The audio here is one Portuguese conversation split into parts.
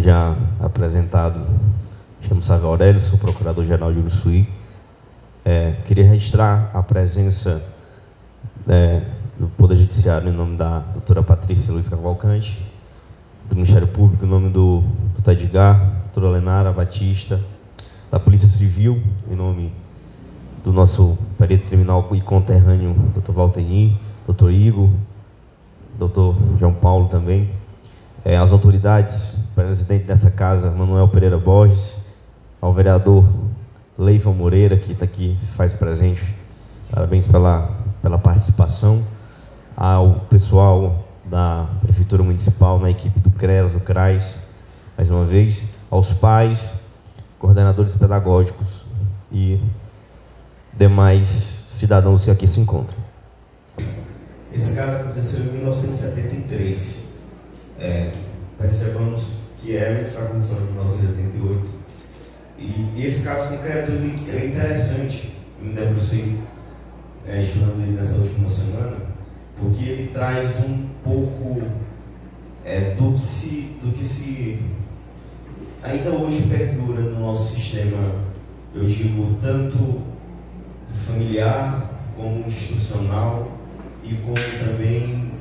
como já apresentado, chamo Sávio Aurélio, sou procurador-geral de Uruçuí. Queria registrar a presença do Poder Judiciário em nome da doutora Patrícia Luiz Cavalcante, do Ministério Público em nome do doutor Edgar, doutora Lenara Batista, da Polícia Civil em nome do nosso perito criminal e conterrâneo, doutor Valtenir, doutor Igor, doutor João Paulo também, as autoridades, presidente dessa casa, Manuel Pereira Borges, ao vereador Leiva Moreira, que está aqui, se faz presente, parabéns pela participação, ao pessoal da Prefeitura Municipal, na equipe do CRES, do CRAS, mais uma vez, aos pais, coordenadores pedagógicos e demais cidadãos que aqui se encontram. Esse caso aconteceu em 1973. Percebamos que ela está começando em 1988. E esse caso concreto ele é interessante. Eu me debrucei estudando ele nessa última semana, porque ele traz um pouco do que se ainda hoje perdura no nosso sistema, eu digo, tanto familiar como institucional e como também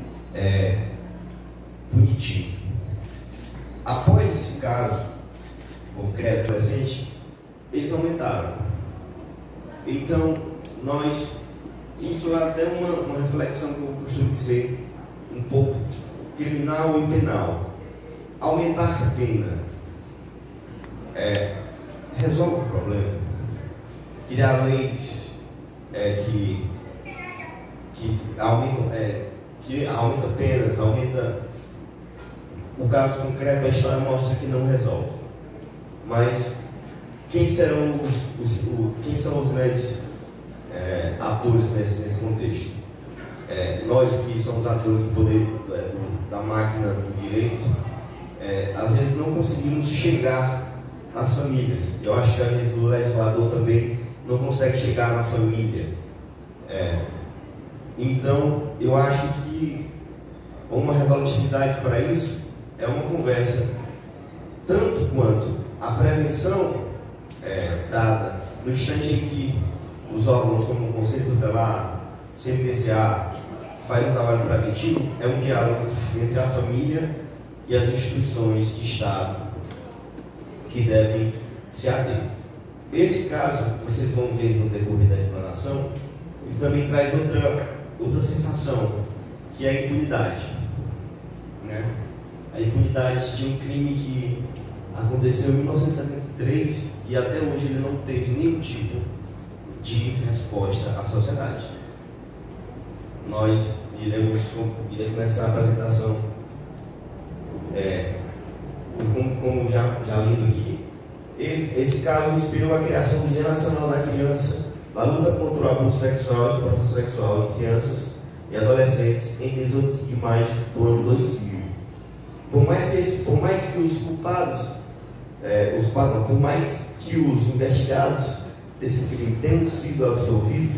punitivo. Após esse caso concreto recente, eles aumentaram. Então, isso é até uma reflexão que eu costumo dizer, um pouco criminal e penal. Aumentar a pena resolve o problema. Criar leis que aumenta penas, aumenta. O caso concreto, a história mostra que não resolve. Mas quem são os grandes atores nesse contexto? Nós que somos atores do poder da máquina do direito, às vezes não conseguimos chegar nas famílias. Eu acho que às vezes o legislador também não consegue chegar na família. Então, eu acho que uma resolutividade para isso é uma conversa, tanto quanto a prevenção dada no instante em que os órgãos como o Conselho Tutelar, CMTCA, faz um trabalho preventivo, é um diálogo entre a família e as instituições de Estado que devem se ater. Esse caso, vocês vão ver no decorrer da explanação, ele também traz outra sensação, que é a impunidade. A impunidade de um crime que aconteceu em 1973 e até hoje ele não teve nenhum tipo de resposta à sociedade. Nós iremos começar a apresentação, como já lido aqui. Esse caso inspirou a criação do Dia Nacional da Criança, a luta contra o abuso sexual e exploração sexual de crianças e adolescentes em 18 de maio do ano 2000. Por mais que os culpados, por mais que os investigados desse crime tenham sido absolvidos,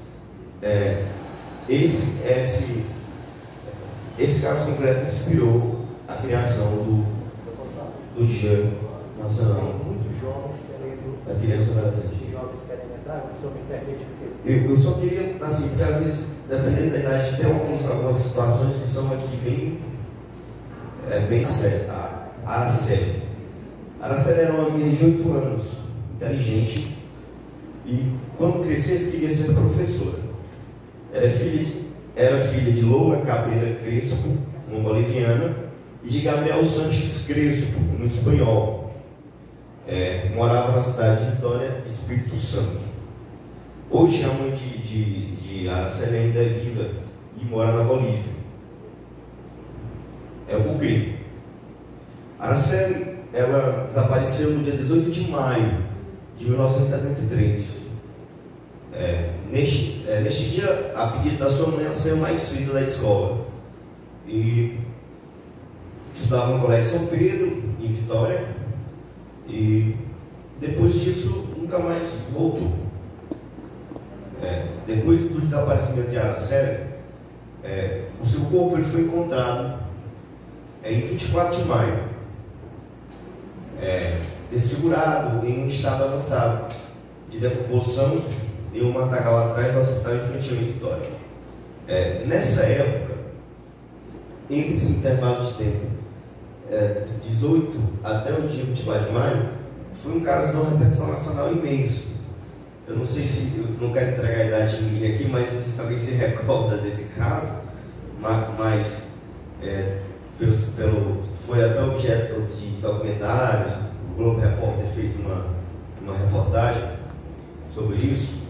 esse caso concreto inspirou a criação do Dia Nacional da Criança e Adolescente. Eu só queria, assim, porque às vezes, dependendo da idade, tem algumas situações que são aqui bem sérias. A Araceli. A Araceli era uma menina de 8 anos, inteligente, e quando crescesse queria ser professora. Era filha de Loura Cabreira Crespo, uma boliviana, e de Gabriel Sanches Crespo, um espanhol. Morava na cidade de Vitória, Espírito Santo. Hoje a mãe de Araceli ainda é viva e mora na Bolívia. O crime. Araceli, ela desapareceu no dia 18 de maio de 1973. Neste dia, a pedido da sua mãe, ela saiu mais cedo da escola e estudava no Colégio São Pedro, em Vitória, e depois disso nunca mais voltou. Depois do desaparecimento de Araceli, o seu corpo foi encontrado em 24 de maio. desfigurado, em um estado avançado de decomposição, em um matagal atrás do Hospital Infantil em Vitória. Nessa época, entre esse intervalo de tempo, de 18 até o dia 24 de maio, foi um caso de uma repercussão nacional imenso. Eu não sei se, eu não quero entregar a idade de ninguém aqui, mas não sei se alguém se recorda desse caso, mas foi até objeto de documentários. O Globo Repórter fez uma reportagem sobre isso.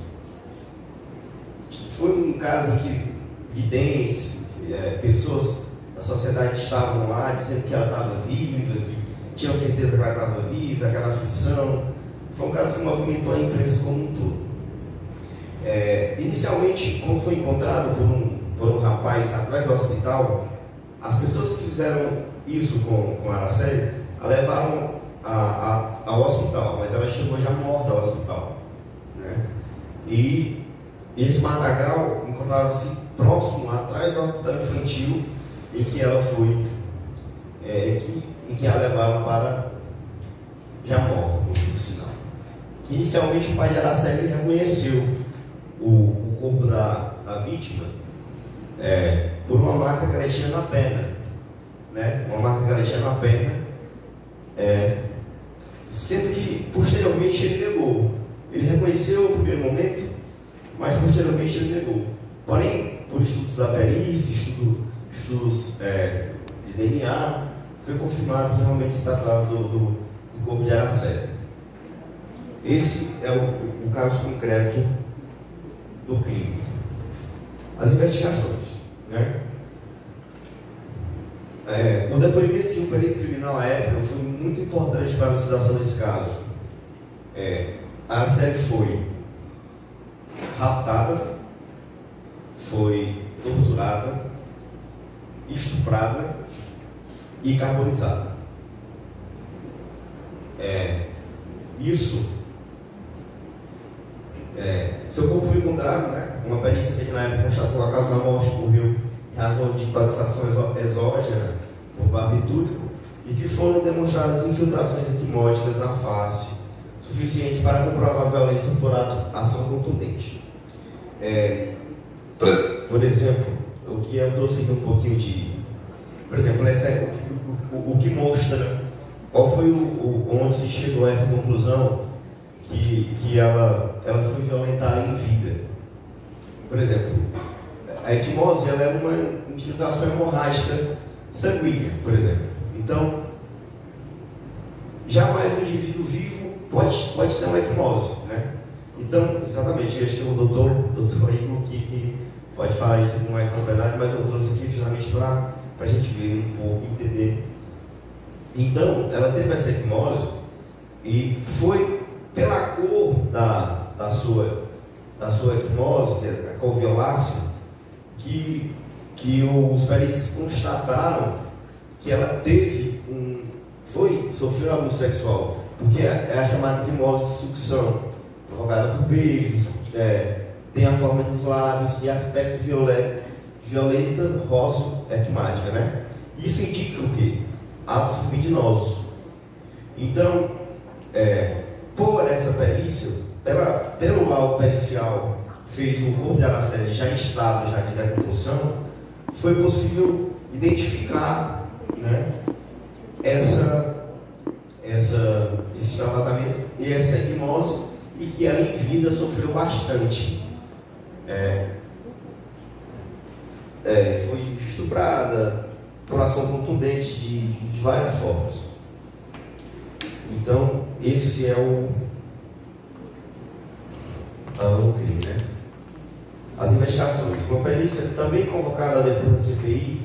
Foi um caso em que videntes, pessoas da sociedade estavam lá dizendo que ela estava viva, que tinham certeza que ela estava viva, aquela aflição. Foi um caso que movimentou a imprensa como um todo. Inicialmente, quando foi encontrado por um rapaz atrás do hospital, as pessoas que fizeram isso com a Araceli a levaram ao hospital, mas ela chegou já morta ao hospital, né? E esse matagal encontrava-se próximo, atrás do hospital infantil, em que ela foi, em que a levaram para já morta, por sinal. Inicialmente, o pai de Araceli reconheceu o corpo da vítima por uma marca que ela tinha na perna, né? Uma marca que ela tinha na perna, sendo que posteriormente ele negou. Ele reconheceu no primeiro momento, mas posteriormente ele negou. Porém, por estudos da perícia, estudos de DNA, foi confirmado que realmente se tratava do corpo de Araceli. Esse é o caso concreto do crime. As investigações, né? O depoimento de um perito criminal à época foi muito importante para a elucidação desse caso. A Araceli foi raptada, foi torturada, estuprada e carbonizada. Seu corpo foi encontrado, né? Uma perícia feita na época constatou a causa da morte ocorreu em razão de intoxicação exógena por barbitúrico e que foram demonstradas infiltrações equimóticas na face, suficientes para comprovar a violência por ação contundente. Por exemplo, o que eu trouxe aqui um pouquinho de... Por exemplo, o que mostra qual foi onde se chegou a essa conclusão que ela foi violentada em vida. Por exemplo, a equimose ela é uma infiltração hemorrágica sanguínea, por exemplo. Então, jamais um indivíduo vivo pode ter uma equimose, né? Então, exatamente, eu acho que o doutor Igor que pode falar isso com mais propriedade, mas eu trouxe aqui justamente para a gente ver um pouco, entender. Então, ela teve essa equimose e foi pela cor da sua equimose, a cor violácea, que os peritos constataram que ela sofreu abuso sexual, porque é a chamada equimose de sucção, provocada por beijos, tem a forma dos lábios e aspecto violeta, rosa, equimádtica, né? Isso indica o quê? Atos libidinosos. Então, por essa perícia, pelo laudo pericial feito no corpo de Araceli já em estado de decomposição, foi possível identificar, né, esse extravasamento e essa equimose, e que ela em vida sofreu bastante. Foi estuprada por ação contundente de várias formas. Então, esse é o crime, né? As investigações. Uma perícia também convocada depois da CPI,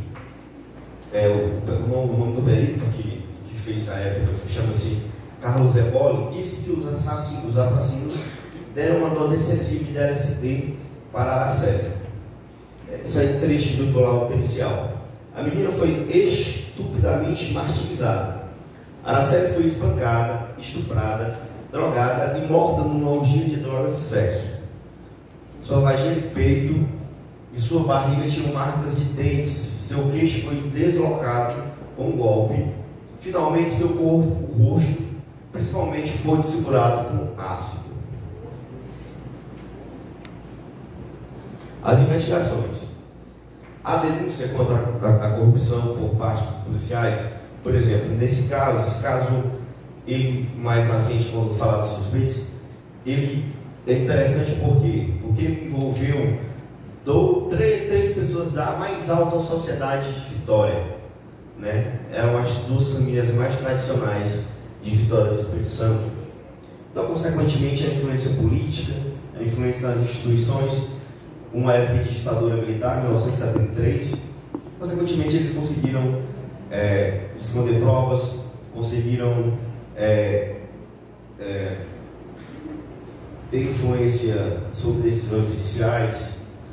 o nome do perito que fez a época chama-se Carlos Eboli, disse que os assassinos deram uma dose excessiva de LSD para Araceli. Isso é trecho do laudo pericial. A menina foi estupidamente martirizada. Araceli foi espancada, estuprada, drogada e morta numa orgia de drogas e sexo. Sua vagina e peito e sua barriga tinham marcas de dentes. Seu queixo foi deslocado com um golpe. Finalmente, seu corpo, o rosto, principalmente foi desfigurado com ácido. As investigações. A denúncia contra a corrupção por parte dos policiais, por exemplo, nesse caso, ele, mais na frente, quando falar dos suspeitos, ele é interessante porque ele envolveu três pessoas da mais alta sociedade de Vitória, né? Eram as duas famílias mais tradicionais de Vitória do Espírito Santo. Então, consequentemente, a influência política, a influência nas instituições, uma época de ditadura militar, 1973, consequentemente eles conseguiram esconder provas, conseguiram ter influência sobre decisões judiciais.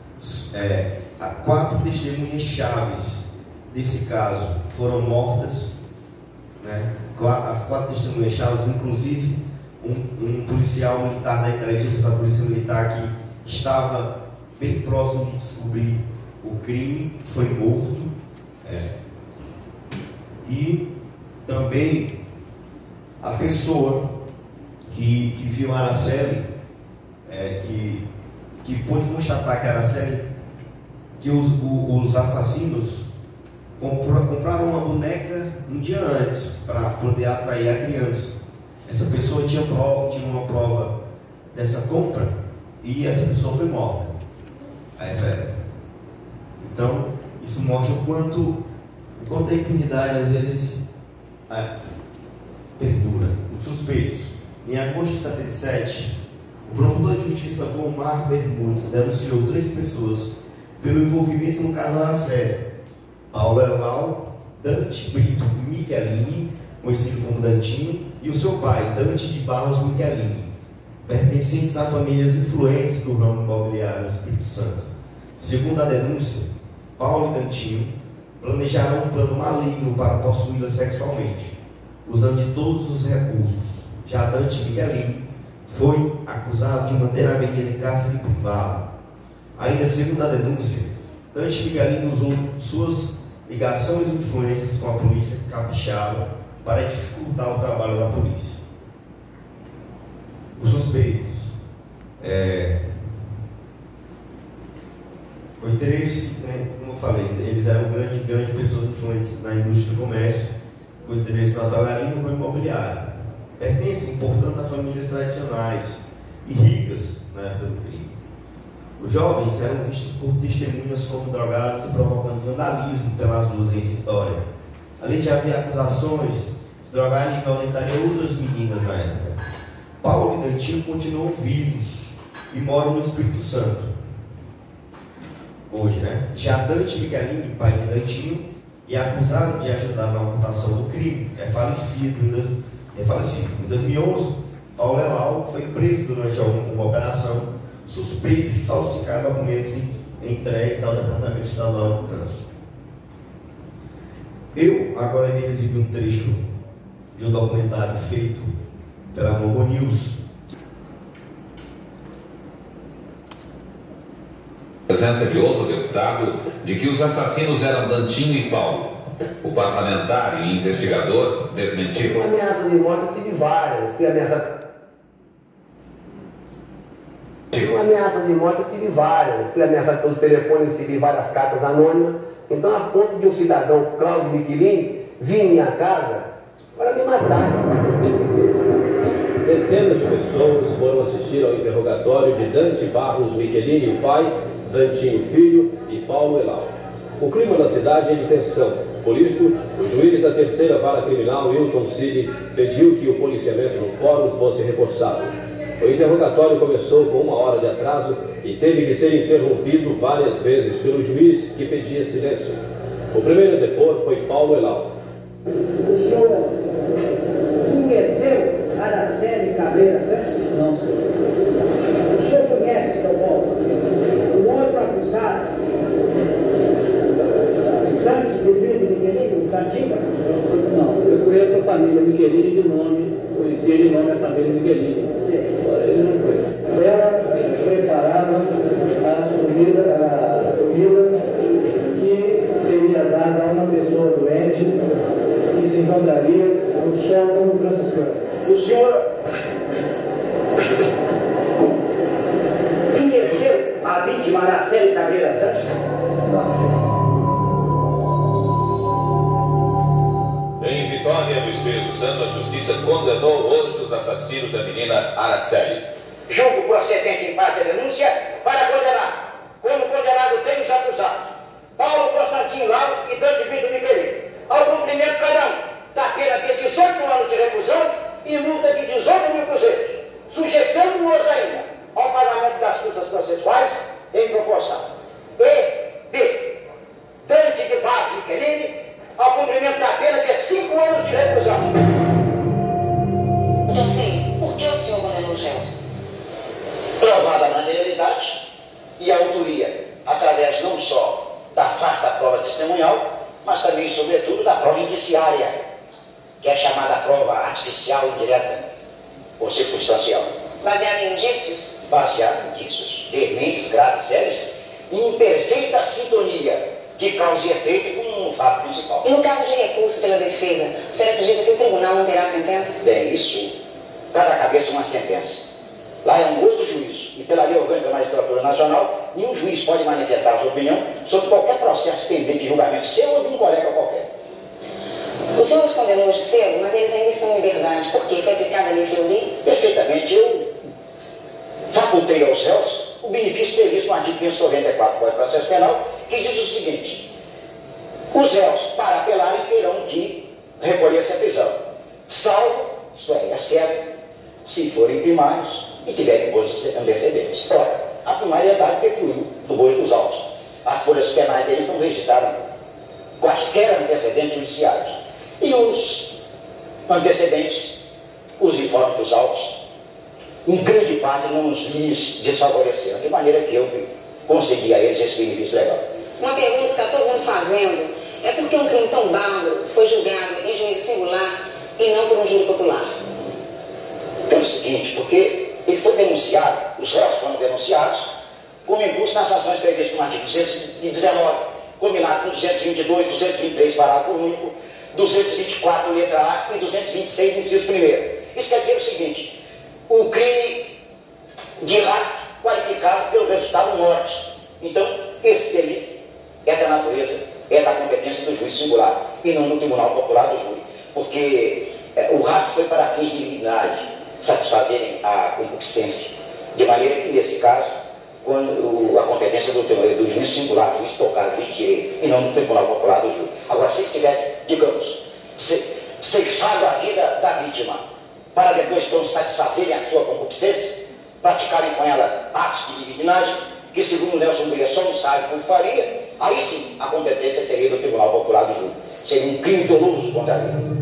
4 testemunhas chaves desse caso foram mortas, né? As 4 testemunhas chaves, inclusive um policial militar da inteligência da polícia militar que estava bem próximo de descobrir o crime, foi morto. E também a pessoa que viu a Araceli, que pôde constatar que a Araceli, que os assassinos compraram uma boneca um dia antes para poder atrair a criança. Essa pessoa tinha uma prova dessa compra e essa pessoa foi morta. Então, isso mostra o quanto a impunidade às vezes perdura. Os suspeitos. Em agosto de 77, o promotor de justiça Volmar Bermudes denunciou 3 pessoas pelo envolvimento no caso Araceli: Paulo Elau, Dante Brito Michelini, conhecido como Dantinho, e o seu pai, Dante de Barros Michelini, pertencentes a famílias influentes do ramo imobiliário do Espírito Santo. Segundo a denúncia, Paulo e Dantinho planejaram um plano maligno para possuí-la sexualmente, usando de todos os recursos. Já Dante Michelini foi acusado de manter a menina em cárcere privado. Ainda segundo a denúncia, Dante Michelini usou suas ligações e influências com a polícia capixaba para dificultar o trabalho da polícia. Os suspeitos. O interesse, né, como eu falei, eles eram grandes pessoas influentes na indústria do comércio, o interesse na taverna no imobiliário. Pertencem, portanto, a famílias tradicionais e ricas na época do crime. Os jovens eram vistos por testemunhas como drogados e provocando vandalismo pelas ruas em Vitória. Além de haver acusações de drogarem e violentarem outras meninas na época. Paulo e Dantinho continuam vivos e moram no Espírito Santo hoje, né? Já Dante Michelini, pai de Dantinho, e acusado de ajudar na ocultação do crime, é falecido. Em 2011, Paulo Elau foi preso durante uma operação suspeito de falsificar documentos entregues ao Departamento Estadual de Trânsito. Eu agora irei exibir um trecho de um documentário feito pela Globo News. Presença de outro deputado de que os assassinos eram Dantinho e Paulo. O parlamentar e investigador desmentiu. Uma ameaça de morte eu tive várias. Uma ameaça de morte eu tive várias. Fui ameaçado pelo telefone, recebi várias cartas anônimas. Então, a ponto de um cidadão, Cláudio Michelini, vir em minha casa para me matar. Centenas de pessoas foram assistir ao interrogatório de Dante Barros Michelini, pai, Dantinho filho e Paulo Elau. O clima na cidade é de tensão. Por isso, o juiz da terceira vara criminal, Hilton Cid, pediu que o policiamento no fórum fosse reforçado. O interrogatório começou com 1 hora de atraso e teve que ser interrompido várias vezes pelo juiz, que pedia silêncio. O primeiro a depor foi Paulo Elau. O senhor conheceu Araceli Cabreira, certo? Não, senhor. O senhor conhece, seu Paulo? O outro acusado, Dante Brito Michelini, Cantinga? Não, eu conheço a família Michelini de nome, conhecia de nome a família Michelini. Agora ele não conhece. Ela preparava a comida que seria dada a uma pessoa doente que se encontraria no solo franciscano. O senhor conheceu a vítima Araceli Cabreira Santos? Em Vitória do Espírito Santo, a Justiça condenou hoje os assassinos da menina Araceli. Julgo procedente em parte a denúncia para condenar, como condenado tem os acusados, Paulo Constantino Lauro e Dante Vitor Michelini, ao cumprimento cada um da pena de 18 anos de reclusão e multa de 18 mil cruzeiros, sujeitando-os ainda ao pagamento das custas processuais em proporção. E B. Dante de Barros Michelini, ao cumprimento da pena de 5 anos de reclusão. Doutor Sim, por que o senhor condenou os réus? Provada a materialidade e a autoria, através não só da farta prova testemunhal, mas também, sobretudo, da prova indiciária, que é chamada prova artificial indireta ou circunstancial. Baseado em indícios? Baseado em indícios veementes, graves, sérios, e em perfeita sintonia de causa e efeito com o fato principal. E no caso de recurso pela defesa, o senhor acredita que o tribunal manterá a sentença? Bem, isso, cada cabeça uma sentença. Lá é um outro juízo, e pela lei orgânica da magistratura nacional, nenhum juiz pode manifestar a sua opinião sobre qualquer processo pendente de julgamento seu ou de um colega qualquer. O senhor os condenou hoje cedo, mas eles ainda estão em liberdade. Por quê? Foi aplicada a lei Fleury? Perfeitamente, eu facultei aos réus o benefício previsto no artigo 594 do Código de Processo Penal, que diz o seguinte: os réus, para apelarem, terão que recolher-se à prisão, salvo, isto é, exceto, se forem primários e tiverem bons antecedentes. Ora, a primariedade defluiu do bojo dos autos. As folhas penais deles não registraram quaisquer antecedentes judiciais. E os antecedentes, os informes dos autos, em grande parte não lhes desfavoreceram, de maneira que eu concedi a eles esse benefício legal. Uma pergunta que está todo mundo fazendo é por que um crime tão bárbaro foi julgado em juízo singular e não por um júri popular? Pelo seguinte, porque ele foi denunciado, os réus foram denunciados como incurso nas sanções previstas no artigo 219, combinado com 222, 223, parágrafo único, 224, letra A, e 226, inciso 1º. Isso quer dizer o seguinte: um crime de rapto qualificado pelo resultado morte. Então, esse delito é da natureza, é da competência do juiz singular e não do tribunal popular do júri, porque o rapto foi para fins de liberdade, satisfazerem a concupiscência, de maneira que, nesse caso, quando a competência do juiz singular, juiz tocado, juiz de direito, e não do tribunal popular do júri. Agora, se ele tivesse, digamos, ceifado a vida da vítima, para depois, então, satisfazerem a sua concupiscência, praticarem com ela atos de libidinagem, que, segundo Nelson Briasson, não sabe como faria, aí sim a competência seria do tribunal popular do júri. Seria um crime doloso contra a vida.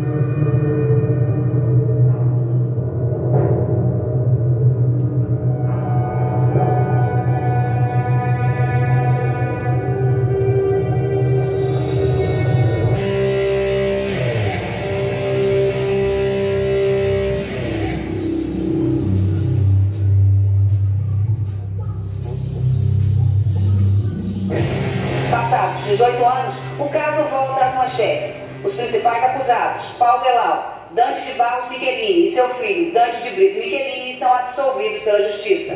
Passados 18 anos, o caso volta às manchetes. Os principais acusados, Paulo Elau, Dante de Barros Michelini e seu filho, Dante de Brito Michelini, são absolvidos pela Justiça.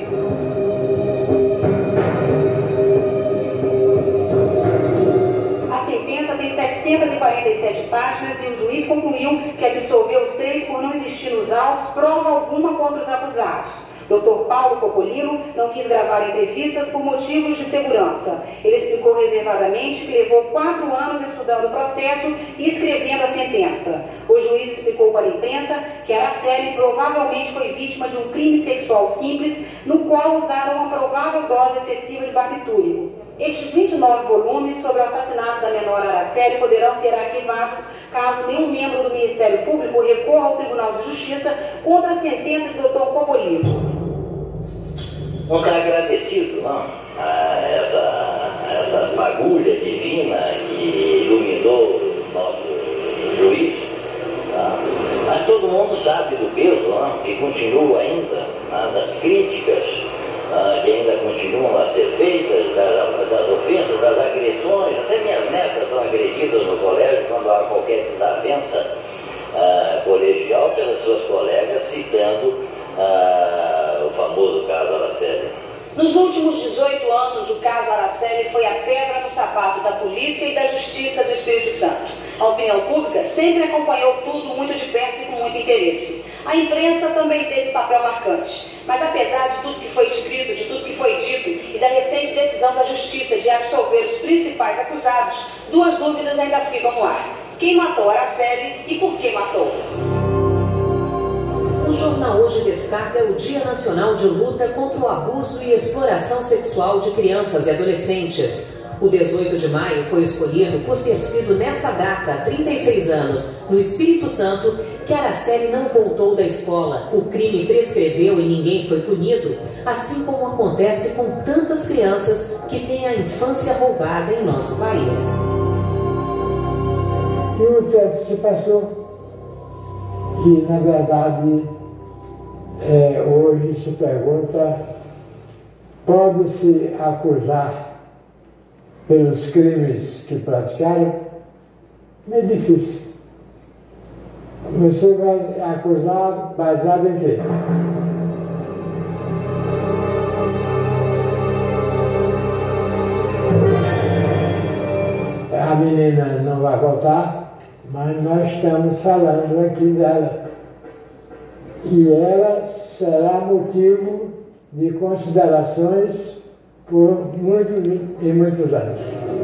A sentença tem 747 páginas e o juiz concluiu que absolveu os 3 por não existir nos autos prova alguma contra os acusados. Dr. Paulo Copolino não quis gravar entrevistas por motivos de segurança. Ele explicou reservadamente que levou 4 anos estudando o processo e escrevendo a sentença. O juiz explicou para a imprensa que Araceli provavelmente foi vítima de um crime sexual simples, no qual usaram uma provável dose excessiva de barbitúrico. Estes 29 volumes sobre o assassinato da menor Araceli poderão ser arquivados caso nenhum membro do Ministério Público recorra ao Tribunal de Justiça contra a sentença do Dr. Copolino. Não está agradecido, não, a essa fagulha divina que iluminou o nosso juiz, não? Mas todo mundo sabe do peso, não? Que continua ainda, não? Das críticas, não? Que ainda continuam a ser feitas, das ofensas, das agressões. Até minhas netas são agredidas no colégio quando há qualquer desavença colegial pelas suas colegas, citando o famoso caso Araceli. Nos últimos 18 anos, o caso Araceli foi a pedra no sapato da polícia e da justiça do Espírito Santo. A opinião pública sempre acompanhou tudo muito de perto e com muito interesse. A imprensa também teve papel marcante. Mas apesar de tudo que foi escrito, de tudo que foi dito e da recente decisão da justiça de absolver os principais acusados, duas dúvidas ainda ficam no ar. Quem matou Araceli e por que matou? O jornal hoje destaca o Dia Nacional de Luta contra o Abuso e Exploração Sexual de Crianças e Adolescentes. O 18 de maio foi escolhido por ter sido nesta data, há 36 anos, no Espírito Santo, que Araceli não voltou da escola. O crime prescreveu e ninguém foi punido, assim como acontece com tantas crianças que têm a infância roubada em nosso país. E o tempo se passou e, na verdade, hoje se pergunta, pode-se acusar pelos crimes que praticaram? É difícil. Você vai acusar baseado em quê? A menina não vai voltar, mas nós estamos falando aqui dela. E ela será motivo de considerações por muitos e muitos anos.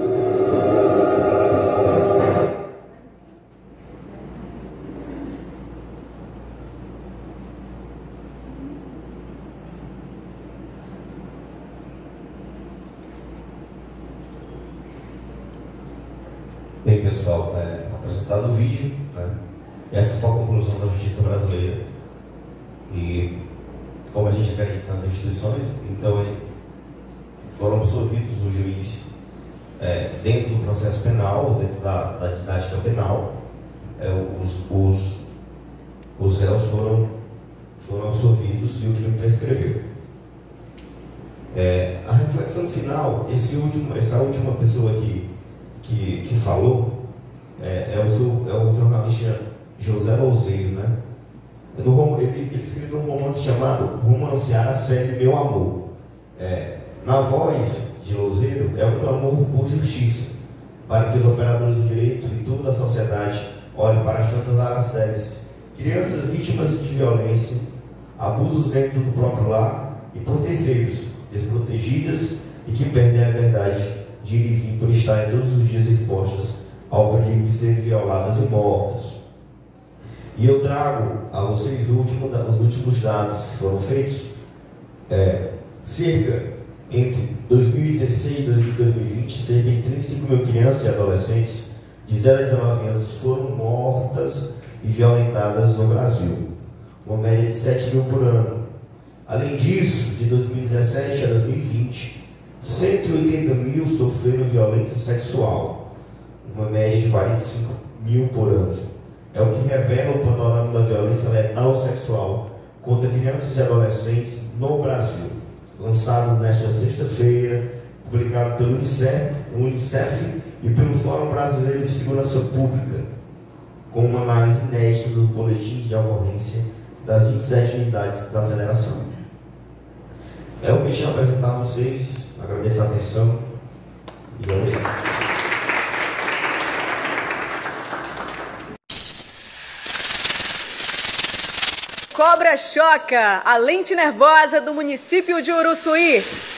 Bem, pessoal, apresentado o vídeo, né? Essa foi a conclusão da justiça brasileira. E como a gente acredita nas instituições, então foram absolvidos o juiz dentro do processo penal, dentro da didática penal, os réus foram absolvidos e o crime prescreveu. A reflexão final, essa última pessoa que falou é o jornalista José Louzeiro, né? Ele escreveu um romance chamado Romancear Araceli, Meu Amor. Na voz de Louzeiro é um clamor por justiça, para que os operadores do direito e toda a sociedade olhem para as tantas Aracelis, crianças vítimas de violência, abusos dentro do próprio lar e por terceiros, desprotegidas e que perdem a liberdade de ir e vir por estarem todos os dias expostas ao perigo de serem violadas e mortas. E eu trago a vocês os últimos dados que foram feitos. Entre 2016 e 2020, cerca de 35 mil crianças e adolescentes de 0 a 19 anos foram mortas e violentadas no Brasil, uma média de 7 mil por ano. Além disso, de 2017 a 2020, 180 mil sofreram violência sexual, uma média de 45 mil por ano. É o que revela o panorama da violência letal sexual contra crianças e adolescentes no Brasil, lançado nesta sexta-feira, publicado pelo Unicef e pelo Fórum Brasileiro de Segurança Pública, com uma análise inédita dos boletins de ocorrência das 27 unidades da Federação. É o que eu tinha a apresentar a vocês, agradeço a atenção e obrigado. Cobra choca, a lente nervosa do município de Uruçuí.